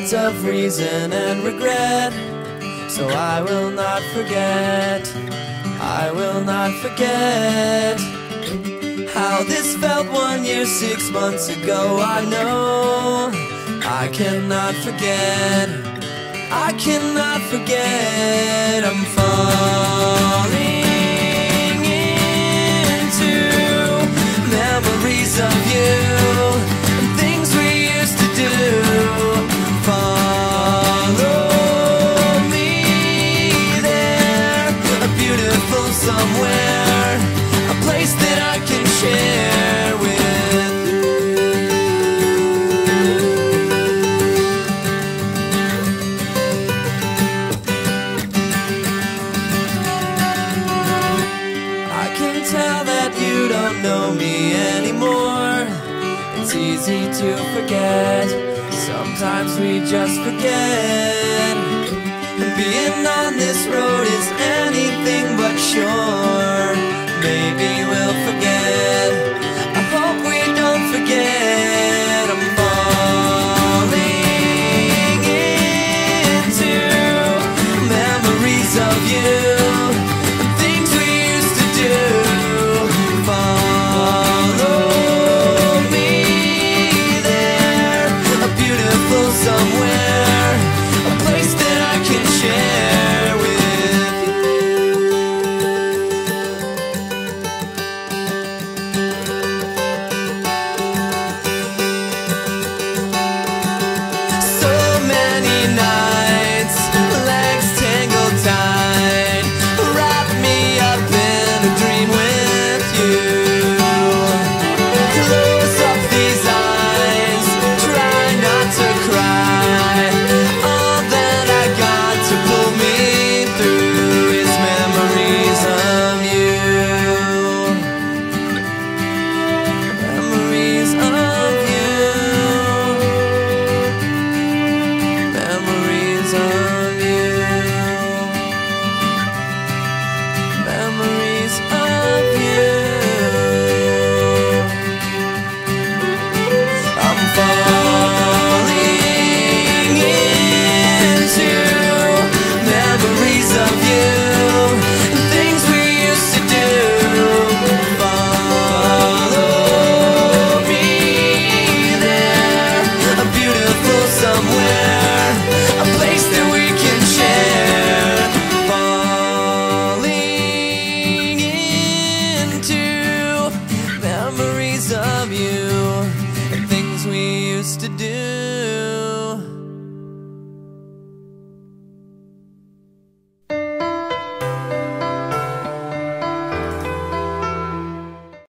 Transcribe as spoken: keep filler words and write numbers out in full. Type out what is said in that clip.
memories of reason and regret. So I will not forget, I will not forget how this felt one year, six months ago. I know I cannot forget, I cannot forget. I'm falling into memories of you and things we used to do. Follow me there, a beautiful somewhere, a place that I can share with you. I can tell that you don't know me anymore. It's easy to forget, sometimes we just forget. And being on this road is anything but sure. Maybe we'll forget, I hope we don't forget. I'm falling into memories of you, things we used to do. Follow me there, a beautiful somewhere, a place that I can share with you. So many nights, legs tangled tight, wrap me up in a dream with you. Close up these eyes, try not to cry. All that I got to pull me through is memories of you. Memories of you. Memories of you. Memories of you. I'm falling into memories of you, things we used to do. Follow me there, a beautiful somewhere, a place that we can share. Falling into memories of you and things we used to do.